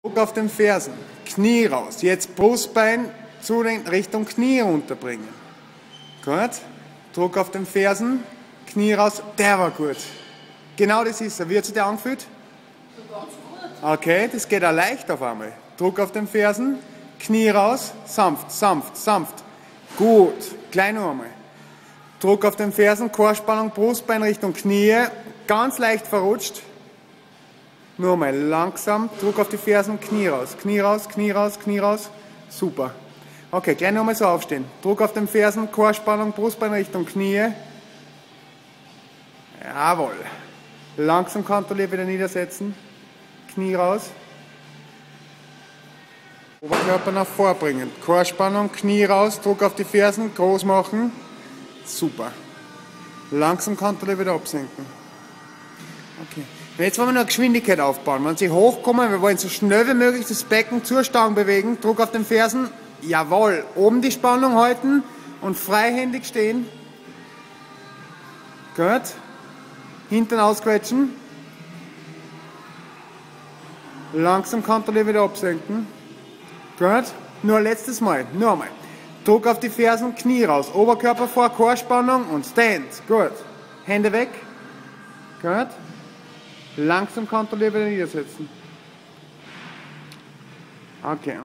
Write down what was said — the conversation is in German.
Druck auf den Fersen, Knie raus. Jetzt Brustbein zu den Richtung Knie runterbringen. Gut. Druck auf den Fersen, Knie raus. Der war gut. Genau das ist er. Wie hat sich der angefühlt? Ganz gut. Okay, das geht auch leicht auf einmal. Druck auf den Fersen, Knie raus, sanft, sanft, sanft. Gut. Klein noch einmal. Druck auf den Fersen, Chorspannung, Brustbein Richtung Knie. Ganz leicht verrutscht. Nur mal langsam. Druck auf die Fersen, Knie raus, Knie raus, Knie raus, Knie raus. Super. Okay, gleich nochmal so aufstehen. Druck auf den Fersen, Chorspannung, Brustbein Richtung Knie. Jawohl. Langsam kontrolliert wieder niedersetzen. Knie raus. Oberkörper nach vorbringen. Chorspannung, Knie raus, Druck auf die Fersen, groß machen. Super. Langsam kontrolliert wieder absenken. Okay. Jetzt wollen wir noch Geschwindigkeit aufbauen. Wenn Sie hochkommen, wir wollen so schnell wie möglich das Becken zur Stange bewegen. Druck auf den Fersen. Jawohl. Oben die Spannung halten und freihändig stehen. Gut. Hintern ausquetschen. Langsam kontrolliert wieder absenken. Gut. Nur ein letztes Mal. Nur einmal. Druck auf die Fersen, Knie raus. Oberkörper vor, Chorspannung und Stand. Gut. Hände weg. Gut. Langsam kontrolliert wieder niedersetzen. Okay.